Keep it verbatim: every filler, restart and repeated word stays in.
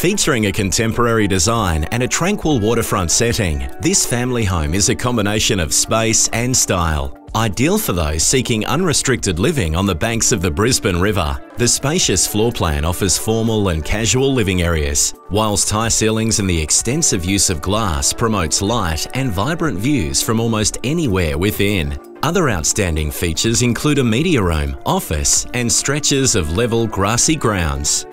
Featuring a contemporary design and a tranquil waterfront setting, this family home is a combination of space and style. Ideal for those seeking unrestricted living on the banks of the Brisbane River. The spacious floor plan offers formal and casual living areas, whilst high ceilings and the extensive use of glass promotes light and vibrant views from almost anywhere within. Other outstanding features include a media room, office, and stretches of level grassy grounds.